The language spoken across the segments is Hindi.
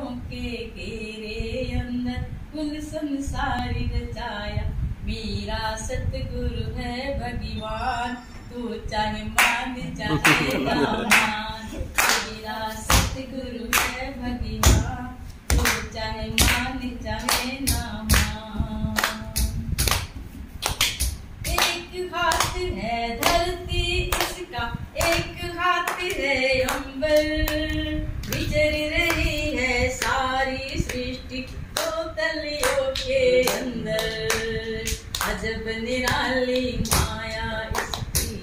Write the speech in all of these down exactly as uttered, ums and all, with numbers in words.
तलियों के घेरे अंदर कुल संसारी रचाया। मेरा सतगुरु है भगवान, तू चाहे मान चाहे ना मान। मेरा सतगुरु है भगवान, तू चाहे मान चाहे ना मान। एक हाथ है धरती इसका, एक हाथ है अंबर। विचर रही है सारी सृष्टि दो तलियों के अंदर। अजब निराली माया इसकी,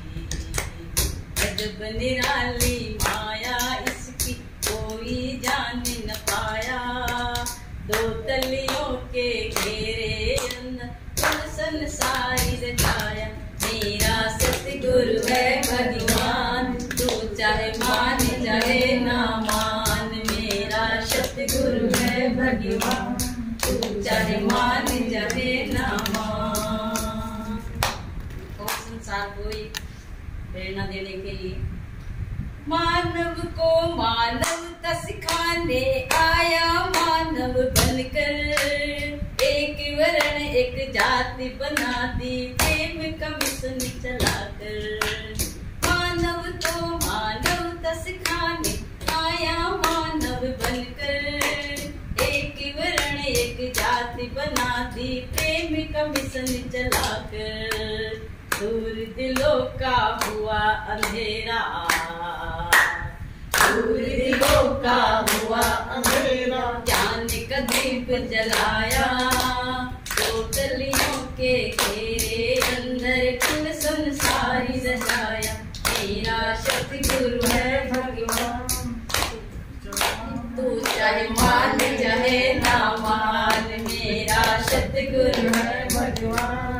अजब निराली माया इसकी, कोई जान न पाया। दो तलियों के घेरे अंदर संसारी रचाया। मेरा सतगुरु है भगवान, तू चाहे मान चाहे ना मान। मेरा सतगुरु है भगवान, तू चाहे मान चाहे ना मान। और संसार को एक प्रेरणा देने के लिए मानव को मानवता सिखाने आया मानव बनकर। एक वर्ण एक जाति बना दी प्रेम का मिशन चलाकर। मानव तो मानवता सिखाने आया मानव बनकर। एक वर्ण एक जाति बना दी प्रेम का मिशन चलाकर। दूर दिलों का हुआ अंधेरा, दूर दिलों का हुआ अंधेरा, ज्ञान का दीप जलाया। दो तलियों के घेरे अंदर कुल संसारी रचाया। मेरा सतगुरु है भगवान, तू चाहे मान चाहे ना मान। मेरा सतगुरु है भगवान,